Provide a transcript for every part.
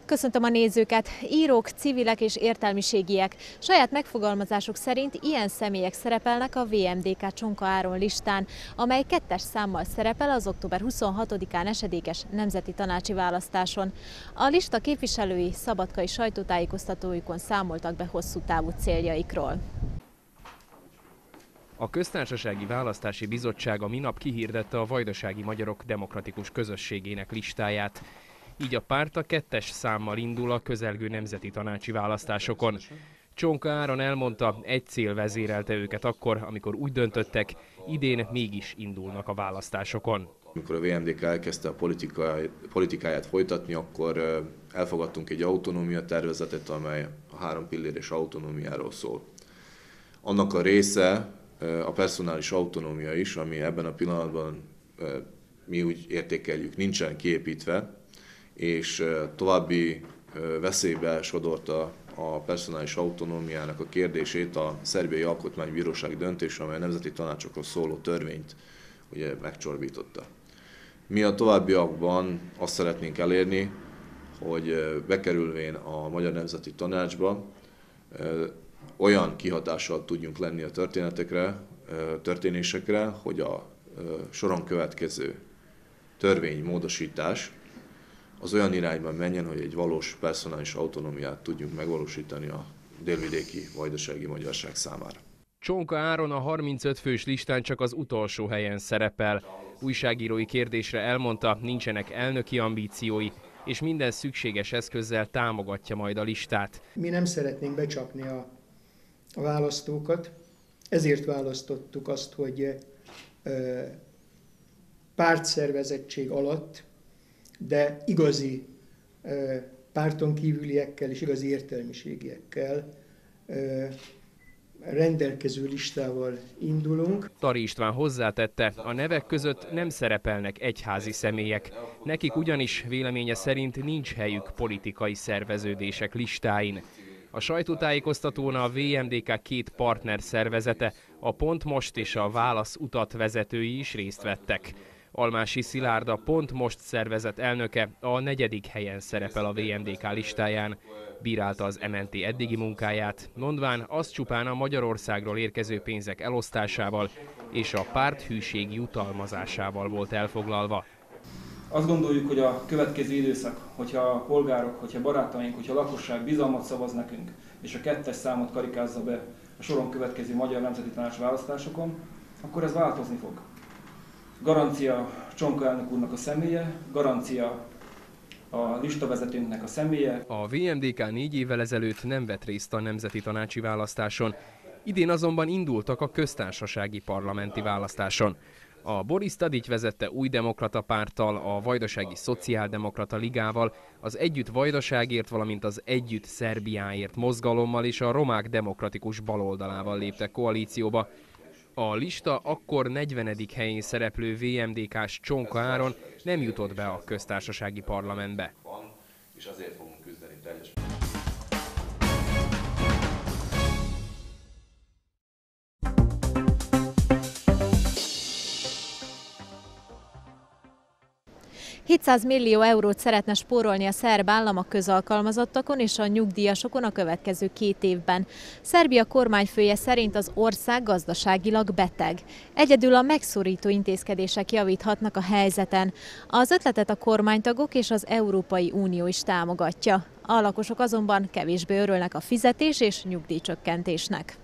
Köszöntöm a nézőket! Írók, civilek és értelmiségiek. Saját megfogalmazásuk szerint ilyen személyek szerepelnek a VMDK Csonka Áron listán, amely 2-es számmal szerepel az október 26-án esedékes nemzeti tanácsi választáson. A lista képviselői szabadkai sajtótájékoztatójukon számoltak be hosszú távú céljaikról. A Köztársasági Választási Bizottság a minap kihirdette a Vajdasági Magyarok Demokratikus Közösségének listáját. Így a párt a 2-es számmal indul a közelgő nemzeti tanácsi választásokon. Csonka Áron elmondta, egy cél vezérelte őket akkor, amikor úgy döntöttek, idén mégis indulnak a választásokon. Amikor a VMDK elkezdte a politikáját folytatni, akkor elfogadtunk egy autonómia tervezetet, amely a 3 pilléres autonómiáról szól. Annak a része a personális autonómia is, ami ebben a pillanatban mi úgy értékeljük, nincsen kiépítve, és további veszélybe sodorta a personális autonómiának a kérdését a Szerbiai Alkotmánybírósági döntés, amely a nemzeti tanácsokról szóló törvényt ugye megcsorbította. Mi a továbbiakban azt szeretnénk elérni, hogy bekerülvén a Magyar Nemzeti Tanácsba olyan kihatással tudjunk lenni a történésekre, hogy a soron következő törvénymódosítás az olyan irányban menjen, hogy egy valós personális autonómiát tudjunk megvalósítani a délvidéki vajdasági magyarság számára. Csonka Áron a 35 fős listán csak az utolsó helyen szerepel. Újságírói kérdésre elmondta, nincsenek elnöki ambíciói, és minden szükséges eszközzel támogatja majd a listát. Mi nem szeretnénk becsapni a választókat, ezért választottuk azt, hogy pártszervezettség alatt, de igazi párton kívüliekkel és igazi értelmiségiekkel rendelkező listával indulunk. Tari István hozzátette, a nevek között nem szerepelnek egyházi személyek. Nekik ugyanis véleménye szerint nincs helyük politikai szerveződések listáin. A sajtótájékoztatón a VMDK 2 partner szervezete, a Pont Most és a Válasz Utat vezetői is részt vettek. Almási Szilárd, a Pont Most szervezet elnöke, a 4. helyen szerepel a VMDK listáján. Bírálta az MNT eddigi munkáját, mondván az csupán a Magyarországról érkező pénzek elosztásával és a párt hűség jutalmazásával volt elfoglalva. Azt gondoljuk, hogy a következő időszak, hogyha a polgárok, hogyha barátaink, hogyha a lakosság bizalmat szavaz nekünk, és a 2-es számot karikázza be a soron következő Magyar Nemzeti Tanács választásokon, akkor ez változni fog. Garancia Csonka elnök úrnak a személye, garancia a listavezetőnknek a személye. A VMDK 4 évvel ezelőtt nem vett részt a nemzeti tanácsi választáson, idén azonban indultak a köztársasági parlamenti választáson. A Boris Tadić vezette Új Demokrata Párttal, a Vajdasági Szociáldemokrata Ligával, az Együtt Vajdaságért, valamint az Együtt Szerbiáért mozgalommal és a Romák Demokratikus Baloldalával léptek koalícióba. A lista akkor 40. helyén szereplő VMDK-s Csonka Áron nem jutott be a köztársasági parlamentbe. És azért fogunk küzdeni teljesen. €700 millió szeretne spórolni a szerb állam a közalkalmazottakon és a nyugdíjasokon a következő 2 évben. Szerbia kormányfője szerint az ország gazdaságilag beteg. Egyedül a megszorító intézkedések javíthatnak a helyzeten. Az ötletet a kormánytagok és az Európai Unió is támogatja. A lakosok azonban kevésbé örülnek a fizetés és nyugdíjcsökkentésnek.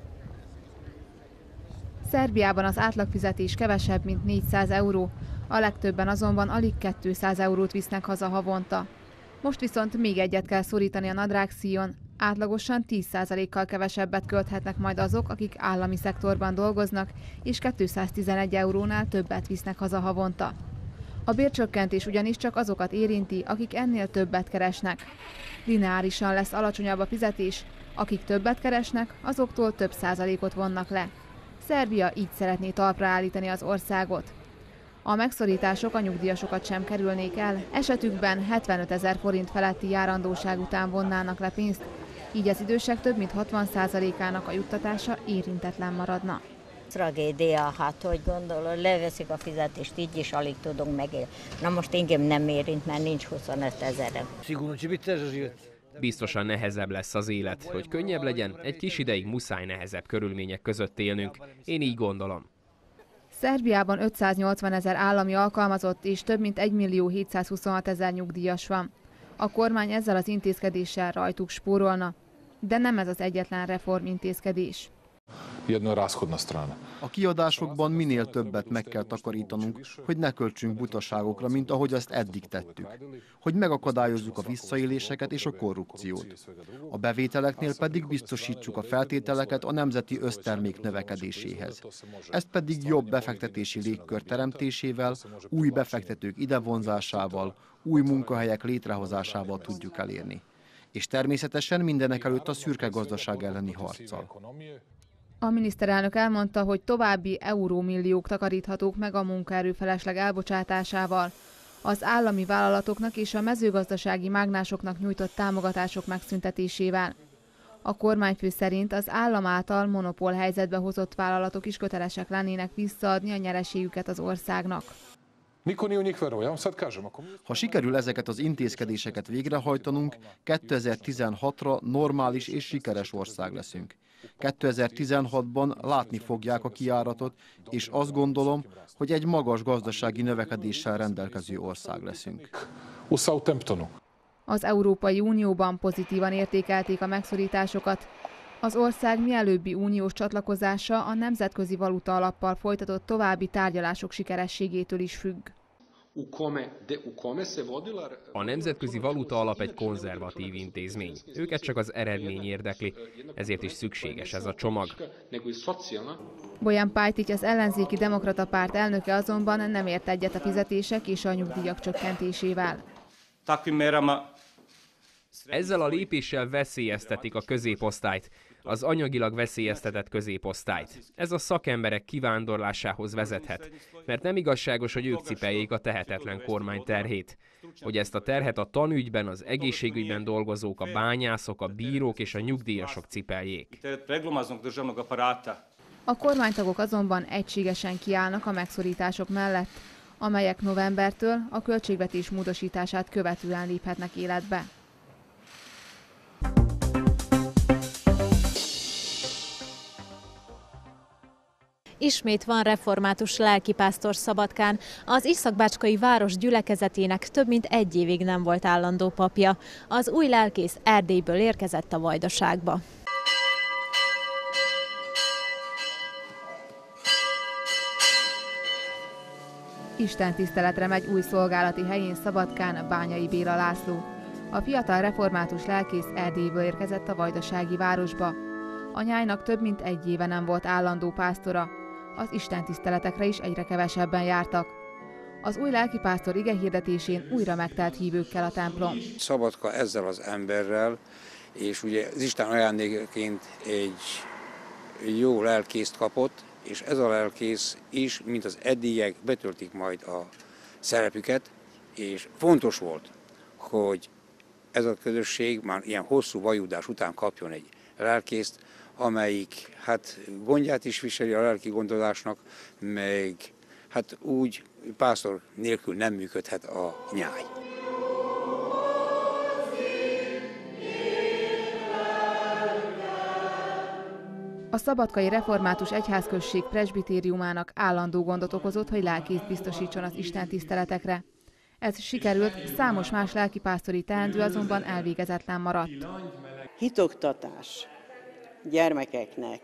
Szerbiában az átlagfizetés kevesebb, mint 400 euró. A legtöbben azonban alig 200 eurót visznek haza havonta. Most viszont még egyet kell szorítani a nadrágszíjon, átlagosan 10%-kal kevesebbet költhetnek majd azok, akik állami szektorban dolgoznak, és 211 eurónál többet visznek haza havonta. A bércsökkentés ugyanis csak azokat érinti, akik ennél többet keresnek. Lineárisan lesz alacsonyabb a fizetés, akik többet keresnek, azoktól több százalékot vonnak le. Szerbia így szeretné talpra állítani az országot. A megszorítások a nyugdíjasokat sem kerülnék el, esetükben 75 000 forint feletti járandóság után vonnának le pénzt, így az idősek több mint 60%-ának a juttatása érintetlen maradna. Tragédia, hát hogy gondolod, leveszik a fizetést, így is alig tudunk megélni. Na most engem nem érint, mert nincs 25 000. Biztosan nehezebb lesz az élet. Hogy könnyebb legyen, egy kis ideig muszáj nehezebb körülmények között élnünk. Én így gondolom. Szerbiában 580 000 állami alkalmazott és több mint 1 726 000 nyugdíjas van. A kormány ezzel az intézkedéssel rajtuk spórolna, de nem ez az egyetlen reformintézkedés. A kiadásokban minél többet meg kell takarítanunk, hogy ne költsünk butaságokra, mint ahogy azt eddig tettük. Hogy megakadályozzuk a visszaéléseket és a korrupciót. A bevételeknél pedig biztosítsuk a feltételeket a nemzeti össztermék növekedéséhez. Ezt pedig jobb befektetési légkör teremtésével, új befektetők idevonzásával, új munkahelyek létrehozásával tudjuk elérni. És természetesen mindenekelőtt a szürke gazdaság elleni harccal. A miniszterelnök elmondta, hogy további eurómilliók takaríthatók meg a munkaerő felesleg elbocsátásával, az állami vállalatoknak és a mezőgazdasági mágnásoknak nyújtott támogatások megszüntetésével. A kormányfő szerint az állam által monopól helyzetbe hozott vállalatok is kötelesek lennének visszaadni a nyereségüket az országnak. Ha sikerül ezeket az intézkedéseket végrehajtanunk, 2016-ra normális és sikeres ország leszünk. 2016-ban látni fogják a kijáratot, és azt gondolom, hogy egy magas gazdasági növekedéssel rendelkező ország leszünk. Az Európai Unióban pozitívan értékelték a megszorításokat. Az ország mielőbbi uniós csatlakozása a Nemzetközi Valutaalapmal folytatott további tárgyalások sikerességétől is függ. A Nemzetközi Valutaalap egy konzervatív intézmény. Őket csak az eredmény érdekli, ezért is szükséges ez a csomag. Bojan Pajtić, az ellenzéki demokrata párt elnöke azonban nem ért egyet a fizetések és a nyugdíjak csökkentésével. Ezzel a lépéssel veszélyeztetik a középosztályt, az anyagilag veszélyeztetett középosztályt. Ez a szakemberek kivándorlásához vezethet, mert nem igazságos, hogy ők cipeljék a tehetetlen kormány terhét. Hogy ezt a terhet a tanügyben, az egészségügyben dolgozók, a bányászok, a bírók és a nyugdíjasok cipeljék. A kormánytagok azonban egységesen kiállnak a megszorítások mellett, amelyek novembertől a költségvetés módosítását követően léphetnek életbe. Ismét van református lelkipásztor Szabadkán. Az Északbácskai város gyülekezetének több mint 1 évig nem volt állandó papja. Az új lelkész Erdélyből érkezett a Vajdaságba. Istentiszteletre megy új szolgálati helyén Szabadkán Bányai Béla László. A fiatal református lelkész Erdélyből érkezett a vajdasági városba. A nyájnak több mint 1 éve nem volt állandó pásztora. Az istentiszteletekre is egyre kevesebben jártak. Az új lelkipásztor igehirdetésén újra megtelt hívőkkel a templom. Szabadka ezzel az emberrel, és ugye az Isten ajándékaként egy jó lelkészt kapott, és ez a lelkész is, mint az eddigiek, betöltik majd a szerepüket, és fontos volt, hogy ez a közösség már ilyen hosszú vajudás után kapjon egy lelkészt, amelyik hát gondját is viseli a lelki gondozásnak, meg hát úgy pásztor nélkül nem működhet a nyáj. A Szabadkai Református Egyházközség presbitériumának állandó gondot okozott, hogy lelkészt biztosítson az istentiszteletekre. Ez sikerült, számos más lelkipásztori teendő azonban elvégezetlen maradt. Hitoktatás gyermekeknek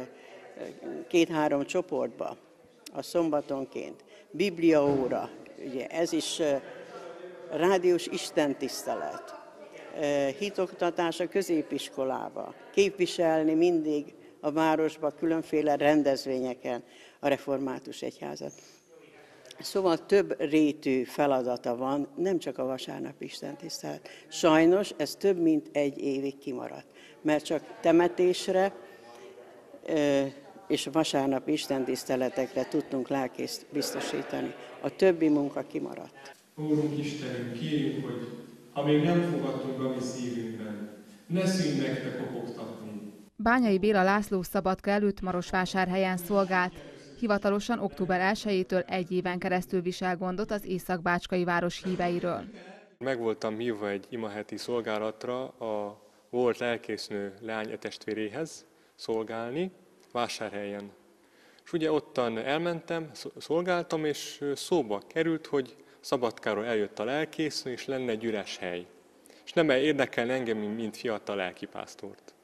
2-3 csoportba, a szombatonként, bibliaóra, ugye ez is rádiós istentisztelet, hitoktatás a középiskolába, képviselni mindig a városba különféle rendezvényeken a református egyházat. Szóval több rétű feladata van, nem csak a vasárnapi istentisztelet. Sajnos ez több mint 1 évig kimaradt, mert csak temetésre és vasárnapi istentiszteletekre tudtunk lelkészt biztosítani. A többi munka kimaradt. Úrunk Istenünk, kérjük, hogy ha még nem fogadtunk a mi szívünkben, ne szűnj meg te kopogtatni. Bányai Béla László Szabadka előtt Marosvásárhelyen szolgált. Hivatalosan október 1-től 1 éven keresztül visel gondot az észak-bácskai város híveiről. Meg voltam hívva egy imaheti szolgálatra a volt lelkésznő leány testvéréhez szolgálni Vásárhelyen. És ugye ottan elmentem, szolgáltam, és szóba került, hogy Szabadkáról eljött a lelkésznő, és lenne egy üres hely. És nem érdekelne engem, mint fiatal lelkipásztort.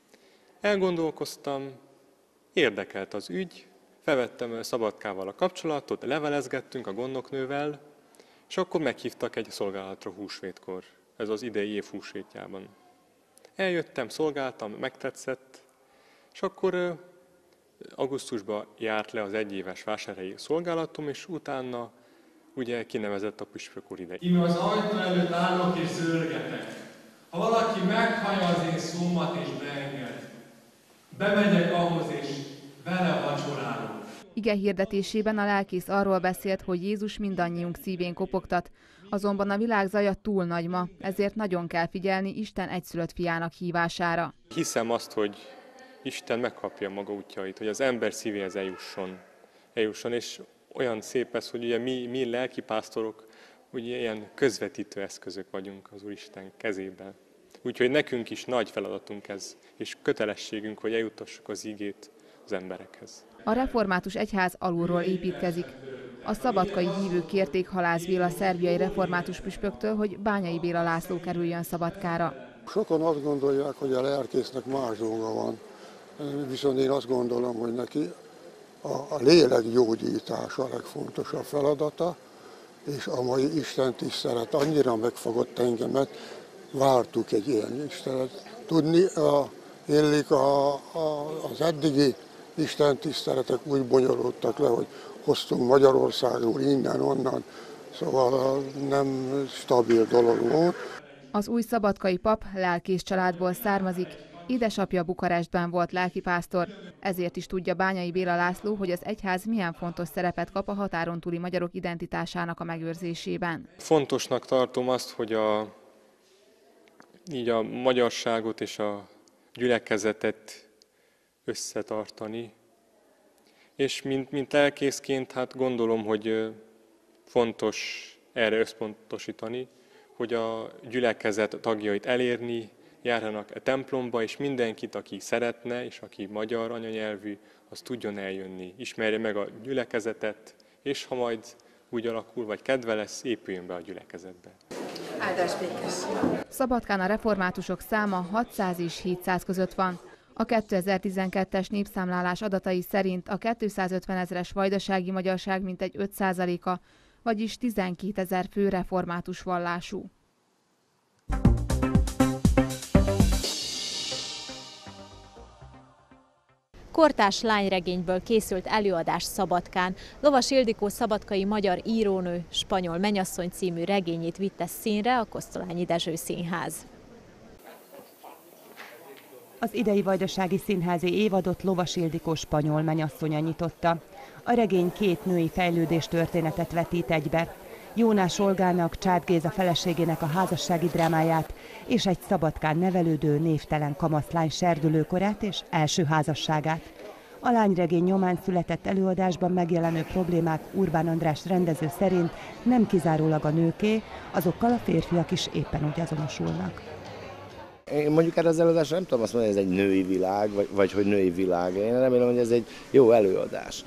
Elgondolkoztam, érdekelt az ügy, felvettem Szabadkával a kapcsolatot, levelezgettünk a gondnoknővel, és akkor meghívtak egy szolgálatra húsvétkor, ez az idei év húsvétjában. Eljöttem, szolgáltam, megtetszett, és akkor augusztusban járt le az egyéves vásárhelyi szolgálatom, és utána ugye kinevezett a püspök úr ide. Íme az ajtó előtt állok és zörgetek. Ha valaki meghallja az én szómat és beenged, bemegyek ahhoz és vele vacsorálok. Ige hirdetésében a lelkész arról beszélt, hogy Jézus mindannyiunk szívén kopogtat, azonban a világ zaja túl nagy ma, ezért nagyon kell figyelni Isten egyszülött fiának hívására. Hiszem azt, hogy Isten megkapja maga útjait, hogy az ember szívéhez eljusson, és olyan szép ez, hogy ugye mi lelkipásztorok ugye ilyen közvetítő eszközök vagyunk az Úristen kezében. Úgyhogy nekünk is nagy feladatunk ez, és kötelességünk, hogy eljutassuk az igét az emberekhez. A református egyház alulról építkezik. A szabadkai hívők kérték Halász Béla szerbiai református püspöktől, hogy Bányai Béla László kerüljön Szabadkára. Sokan azt gondolják, hogy a lelkésznek más dolga van, viszont én azt gondolom, hogy neki a lélek gyógyítása a legfontosabb feladata, és a mai Isten tisztelet annyira megfogott engemet, vártuk egy ilyen Istenet. Tudni, illik az eddigi Isten tiszteletek úgy bonyolultak le, hogy hoztunk Magyarországról innen-onnan, szóval nem stabil dolog volt. Az új szabadkai pap lelkész családból származik, édesapja Bukarestben volt lelkipásztor, ezért is tudja Bányai Béla László, hogy az egyház milyen fontos szerepet kap a határon túli magyarok identitásának a megőrzésében. Fontosnak tartom azt, hogy így a magyarságot és a gyülekezetet összetartani. És mint lelkészként hát gondolom, hogy fontos erre összpontosítani, hogy a gyülekezet tagjait elérni, járjanak a templomba, és mindenkit, aki szeretne, és aki magyar anyanyelvű, az tudjon eljönni, ismerje meg a gyülekezetet, és ha majd úgy alakul, vagy kedve lesz, épüljön be a gyülekezetbe. Áldás békés! Szabadkán a reformátusok száma 600 és 700 között van. A 2012-es népszámlálás adatai szerint a 250 000-es vajdasági magyarság mintegy 5%-a, vagyis 12 000 fő református vallású. Kortárs lányregényből készült előadás Szabadkán. Lovas Ildikó szabadkai magyar írónő Spanyol mennyasszony című regényét vitte színre a Kosztolányi Dezső Színház. Az idei vajdasági színházi évadot Lovas Ildikó spanyol mennyasszonya nyitotta. A regény 2 női fejlődés történetet vetít egybe. Jónás Olgának, Csád Géza feleségének a házassági drámáját és egy Szabadkán nevelődő névtelen kamaszlány serdülőkorát és első házasságát. A lányregény nyomán született előadásban megjelenő problémák Urbán András rendező szerint nem kizárólag a nőké, azokkal a férfiak is éppen úgy azonosulnak. Én mondjuk erre az előadásra nem tudom azt mondani, hogy ez egy női világ, vagy hogy női világ. Én remélem, hogy ez egy jó előadás.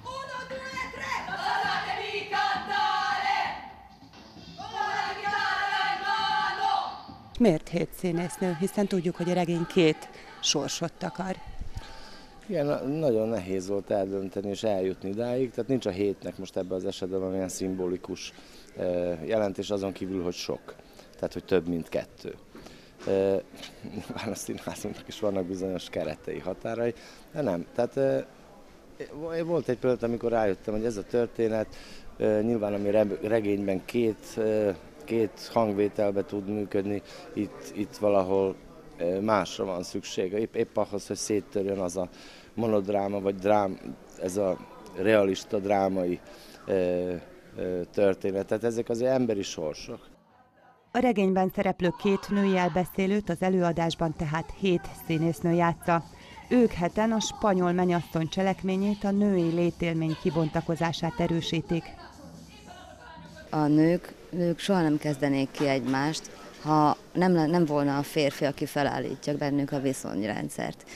Miért 7 színésznő? Hiszen tudjuk, hogy a regény 2 sorsot takar. Igen, nagyon nehéz volt eldönteni és eljutni idáig, tehát nincs a 7-nek most ebben az esetben valamilyen szimbolikus jelentés, azon kívül, hogy sok, tehát hogy több, mint 2. Nyilván a színházunknak is vannak bizonyos keretei, határai, de nem. Tehát volt egy pillanat, amikor rájöttem, hogy ez a történet nyilván, ami regényben két hangvételbe tud működni, itt valahol másra van szükség. Épp ahhoz, hogy széttörjön az a monodráma, vagy ez a realista drámai történet. Tehát ezek azért emberi sorsok. A regényben szereplő 2 női elbeszélőt az előadásban tehát 7 színésznő játsza. Ők heten a spanyol mennyasszony cselekményét, a női létélmény kibontakozását erősítik. A nők soha nem kezdenék ki egymást, ha nem volna a férfi, aki felállítja bennük a viszonyrendszert.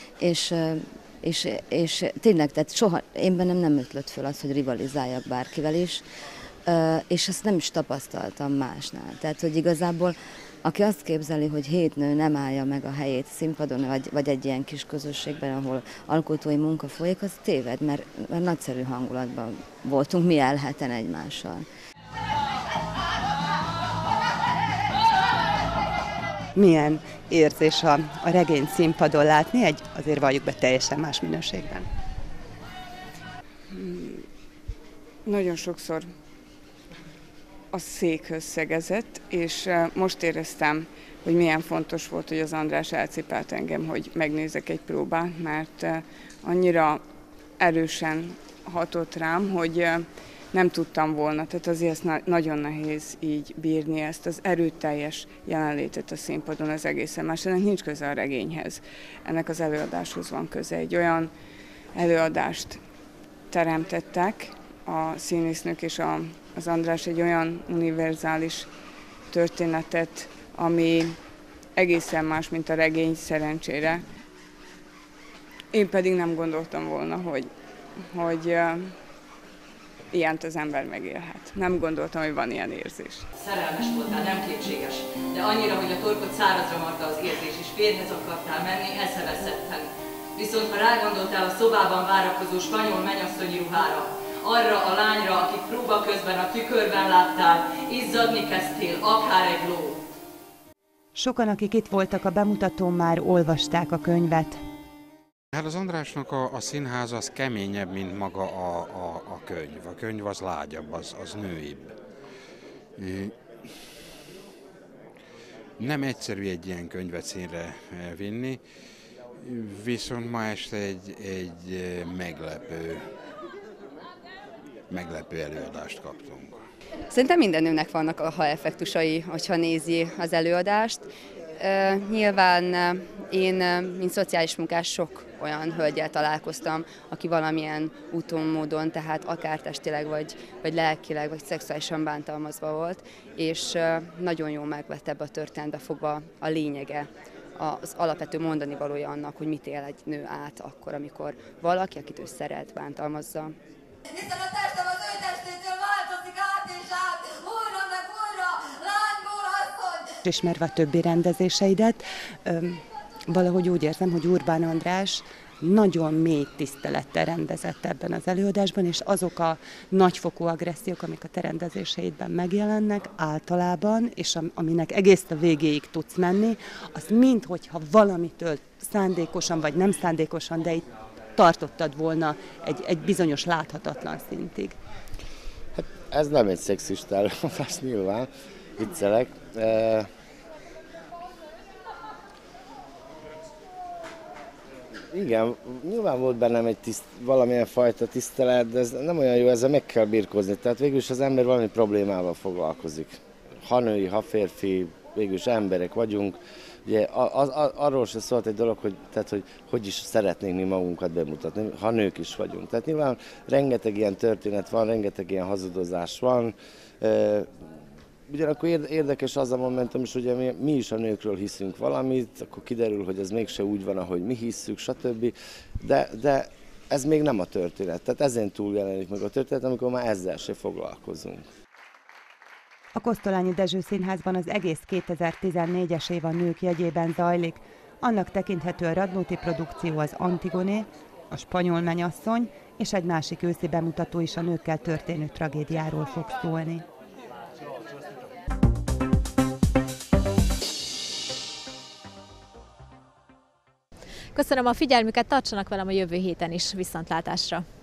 És tényleg, tehát soha, én bennem nem ötlött föl az, hogy rivalizáljak bárkivel is, és ezt nem is tapasztaltam másnál. Tehát, hogy igazából aki azt képzeli, hogy 7 nő nem állja meg a helyét színpadon, vagy egy ilyen kis közösségben, ahol alkotói munka folyik, az téved, mert nagyszerű hangulatban voltunk mi elheten egymással. Milyen érzés a regényt színpadon látni, azért valljuk be teljesen más minőségben? Nagyon sokszor a székhöz szegezett, és most éreztem, hogy milyen fontos volt, hogy az András elcipált engem, hogy megnézek egy próbát, mert annyira erősen hatott rám, hogy nem tudtam volna, tehát azért nagyon nehéz így bírni ezt az erőteljes jelenlétet a színpadon, az egészen más. Ennek nincs köze a regényhez, ennek az előadáshoz van köze. Egy olyan előadást teremtettek a színésznők és az András, egy olyan univerzális történetet, ami egészen más, mint a regény, szerencsére. Én pedig nem gondoltam volna, hogy ilyent az ember megélhet. Nem gondoltam, hogy van ilyen érzés. Szerelmes voltál, nem kétséges, de annyira, hogy a torkod szárazra marta az érzés, és férjhez akartál menni, eszeveszetten. Viszont ha rágondoltál a szobában várakozó spanyol mennyasszonyi ruhára, arra a lányra, akit próba közben a tükörben láttál, izzadni kezdtél, akár egy ló. Sokan, akik itt voltak a bemutatón, már olvasták a könyvet. Hát az Andrásnak a színház az keményebb, mint maga a könyv. A könyv az lágyabb, az nőibb. Nem egyszerű egy ilyen könyvet színre vinni, viszont ma este egy meglepő előadást kaptunk. Szerintem minden nőnek vannak aha effektusai, hogyha nézi az előadást. Nyilván én, mint szociális munkás, sok olyan hölgyel találkoztam, aki valamilyen úton, módon, tehát akár testileg, vagy lelkileg, vagy szexuálisan bántalmazva volt, és nagyon jól megvett ebbe a történetbe fogva a lényege, az alapvető mondani valója annak, hogy mit él egy nő át akkor, amikor valaki, akit ő szeret, bántalmazza. Hiszen a testem az ő testétől változik át és át, újra meg újra, lányból asszony. Ismerve a többi rendezéseidet, valahogy úgy érzem, hogy Urbán András nagyon mély tisztelettel rendezett ebben az előadásban, és azok a nagyfokú agressziók, amik a te rendezéseidben megjelennek általában, és aminek egész a végéig tudsz menni, az minthogyha valamitől szándékosan vagy nem szándékosan, de itt tartottad volna egy bizonyos láthatatlan szintig. Hát ez nem egy szexista előadás, nyilván, viccelek. Igen, nyilván volt bennem valamilyen fajta tisztelet, de ez nem olyan jó, ezzel meg kell birkózni. Tehát végülis az ember valami problémával foglalkozik. Ha női, ha férfi, végülis emberek vagyunk. Ugye arról se szólt egy dolog, hogy is szeretnénk mi magunkat bemutatni, ha nők is vagyunk. Tehát nyilván rengeteg ilyen történet van, rengeteg ilyen hazudozás van. Ugyanakkor érdekes az a momentum is, hogy mi is a nőkről hiszünk valamit, akkor kiderül, hogy ez mégse úgy van, ahogy mi hisszük, stb. De ez még nem a történet. Tehát ezen túl jelenik meg a történet, amikor már ezzel se foglalkozunk. A Kosztolányi Dezső Színházban az egész 2014-es év a nők jegyében zajlik. Annak tekinthető a Radnóti produkció, az Antigoné, a Spanyol mennyasszony, és egy másik őszi bemutató is a nőkkel történő tragédiáról fog szólni. Köszönöm a figyelmüket, tartsanak velem a jövő héten is, viszontlátásra!